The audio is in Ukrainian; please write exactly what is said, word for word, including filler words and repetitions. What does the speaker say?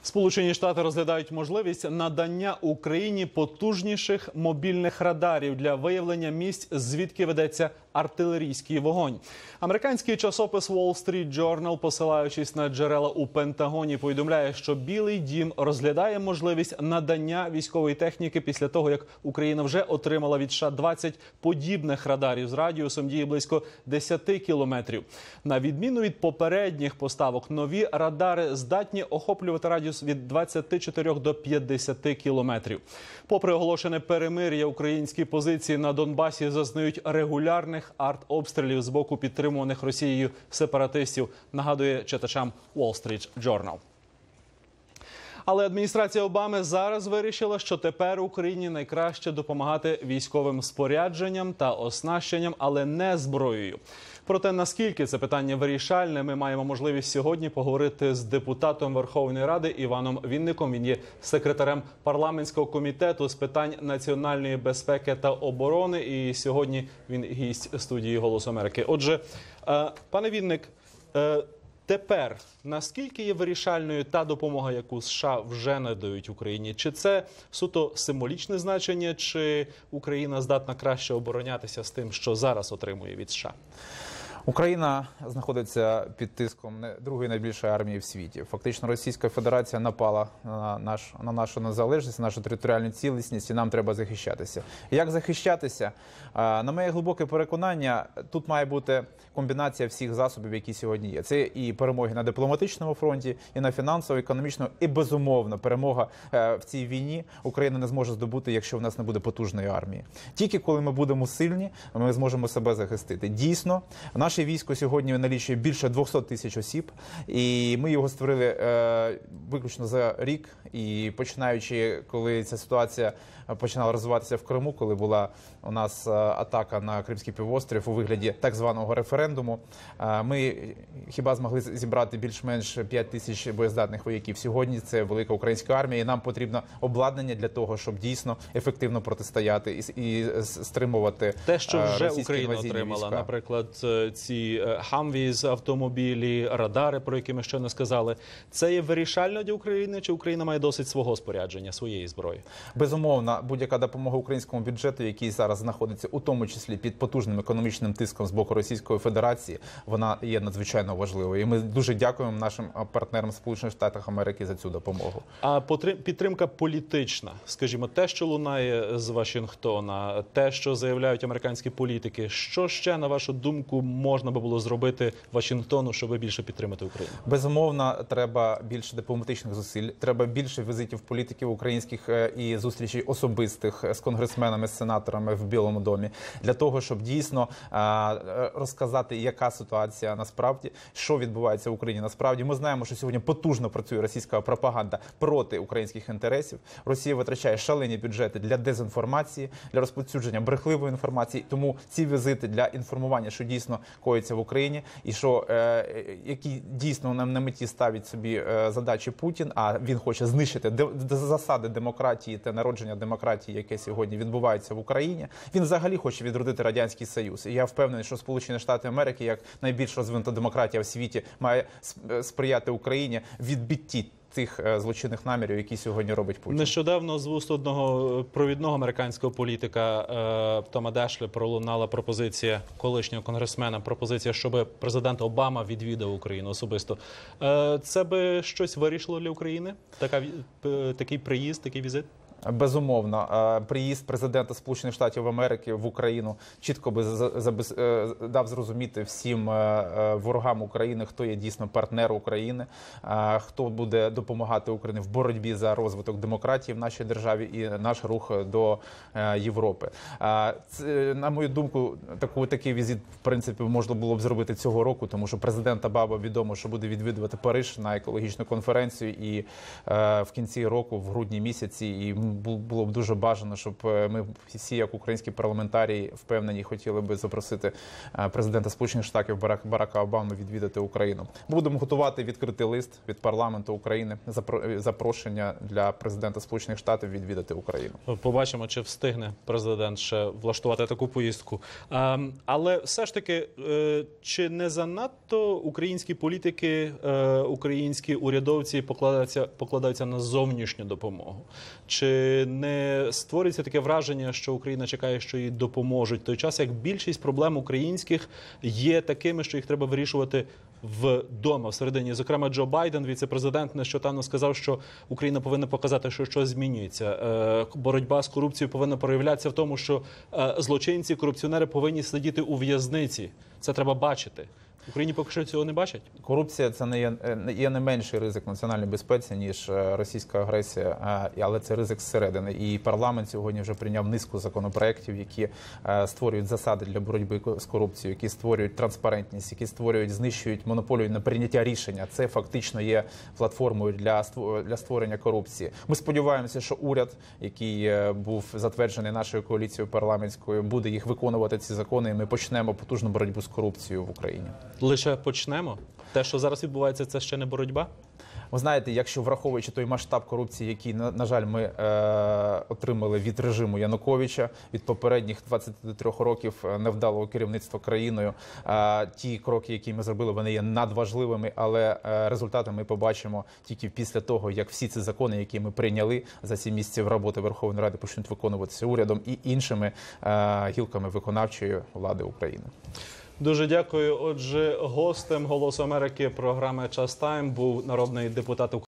Сполучені Штати розглядають можливість надання Україні потужніших мобільних радарів для виявлення місць, звідки ведеться артилерійський вогонь. Американський часопис Wall Street Journal, посилаючись на джерела у Пентагоні, повідомляє, що Білий дім розглядає можливість надання військової техніки після того, як Україна вже отримала від США двадцять подібних радарів з радіусом дії близько десяти кілометрів. На відміну від попередніх поставок, нові радари здатні охоплювати радіус від двадцяти чотирьох до п'ятдесяти кілометрів. Попри оголошене перемир'я, українські позиції на Донбасі зазнають регулярних артобстрілів з боку підтримуваних Росією сепаратистів, нагадує читачам Wall Street Journal. Але адміністрація Обами зараз вирішила, що тепер Україні найкраще допомагати військовим спорядженням та оснащенням, але не зброєю. Про те, наскільки це питання вирішальне, ми маємо можливість сьогодні поговорити з депутатом Верховної Ради Іваном Вінником. Він є секретарем парламентського комітету з питань національної безпеки та оборони. І сьогодні він гість студії «Голосу Америки». Отже, пане Вінник, тепер наскільки є вирішальною та допомога, яку США вже надають Україні? Чи це суто символічне значення, чи Україна здатна краще оборонятися з тим, що зараз отримує від США? Україна знаходиться під тиском другої найбільшої армії в світі. Фактично Російська Федерація напала на, наш, на нашу незалежність, на нашу територіальну цілісність, і нам треба захищатися. Як захищатися? На моє глибоке переконання, тут має бути комбінація всіх засобів, які сьогодні є. Це і перемоги на дипломатичному фронті, і на фінансово-економічному, і, безумовно, перемога в цій війні Україна не зможе здобути, якщо в нас не буде потужної армії. Тільки коли ми будемо сильні, ми зможемо себе захистити. Дійсно, наше військо сьогодні налічує більше двохсот тисяч осіб, і ми його створили е, виключно за рік. І починаючи, коли ця ситуація починала розвиватися в Криму, коли була у нас атака на Кримський півострів у вигляді так званого референдуму, ми хіба змогли зібрати більш-менш п'ять тисяч боєздатних вояків. Сьогодні це велика українська армія, і нам потрібно обладнання для того, щоб дійсно ефективно протистояти і, і стримувати те, що вже Україна отримала, війська. Наприклад, ці Хамвіз, автомобілі, радари, про які ми ще не сказали. Це є вирішально для України, чи Україна має досить свого спорядження, своєї зброї? Безумовно, будь-яка допомога українському бюджету, який зараз знаходиться у тому числі під потужним економічним тиском з боку Російської Федерації, вона є надзвичайно важливою. І ми дуже дякуємо нашим партнерам Сполучених Штатів Америки за цю допомогу. А підтримка політична, скажімо, те, що лунає з Вашингтона, те, що заявляють американські політики, що ще, на вашу думку, можна би було зробити Вашингтону, щоб більше підтримати Україну? Безумовно, треба більше дипломатичних зусиль, треба більше візитів політиків українських і зустрічей особистих з конгресменами, з сенаторами в Білому домі, для того, щоб дійсно розказати, яка ситуація насправді, що відбувається в Україні насправді. Ми знаємо, що сьогодні потужно працює російська пропаганда проти українських інтересів. Росія витрачає шалені бюджети для дезінформації, для розповсюдження брехливої інформації. Тому ці візити для інформування, що дійсно коїться в Україні, і що е, які дійсно нам на меті ставить собі е, задачі Путін, а він хоче знищити де, де засади демократії та народження демократії, яке сьогодні відбувається в Україні. Він взагалі хоче відродити Радянський Союз. І я впевнений, що Сполучені Штати Америки, як найбільш розвинута демократія в світі, має сприяти Україні в відбитті тих злочинних намірів, які сьогодні робить Путін. Нещодавно з вуст одного провідного американського політика Тома Дешлі пролунала пропозиція колишнього конгресмена, пропозиція, щоб президент Обама відвідав Україну особисто. Це би щось вирішило для України? Така, такий приїзд, такий візит? Безумовно, приїзд президента Сполучених Штатів Америки в Україну чітко би дав зрозуміти всім ворогам України, хто є дійсно партнер України, хто буде допомагати Україні в боротьбі за розвиток демократії в нашій державі і наш рух до Європи. Це, на мою думку, таку, такий візит, в принципі, можна було б зробити цього року, тому що президент Обама відомо, що буде відвідувати Париж на екологічну конференцію і в кінці року, в грудні місяці, і бу- було б дуже бажано, щоб е, ми всі, як українські парламентарії, впевнені, хотіли би запросити е, президента Сполучених Штатів Барак- Барака Обами відвідати Україну. Будемо готувати відкритий лист від парламенту України, запро- запрошення для президента Сполучених Штатів відвідати Україну. Побачимо, чи встигне президент ще влаштувати таку поїздку. Ем, Але все ж таки, е, чи не занадто українські політики, е, українські урядовці покладаються, покладаються на зовнішню допомогу? Чи не створюється таке враження, що Україна чекає, що їй допоможуть, в той час як більшість проблем українських є такими, що їх треба вирішувати вдома, всередині? Зокрема, Джо Байден, віце-президент, нещодавно сказав, що Україна повинна показати, що щось змінюється. Е, Боротьба з корупцією повинна проявлятися в тому, що е, злочинці, корупціонери повинні сидіти у в'язниці. Це треба бачити. В Україні поки що цього не бачать? Корупція – це не є, е, є не менший ризик національній безпеці, ніж е, російська агресія, е, але це ризик зсередини. І парламент сьогодні вже прийняв низку законопроєктів, які е, створюють засади для боротьби ко- з корупцією, які створюють транспарентність, які створюють, знищують монополію на прийняття рішення. Це фактично є платформою для, ство- для створення корупції. Ми сподіваємося, що уряд, який е, був затверджений нашою коаліцією парламентською, буде їх виконувати, ці закони, і ми почнемо потужну боротьбу з корупцією в Україні. Лише почнемо? Те, що зараз відбувається, це ще не боротьба? Ви знаєте, якщо враховуючи той масштаб корупції, який, на, на жаль, ми е, отримали від режиму Януковича, від попередніх двадцяти трьох років невдалого керівництва країною, е, ті кроки, які ми зробили, вони є надважливими, але е, результати ми побачимо тільки після того, як всі ці закони, які ми прийняли за ці місяці роботи Верховної Ради, почнуть виконуватися урядом і іншими е, гілками виконавчої влади України. Дуже дякую. Отже, гостем «Голосу Америки» програми «Час Тайм» був народний депутат України.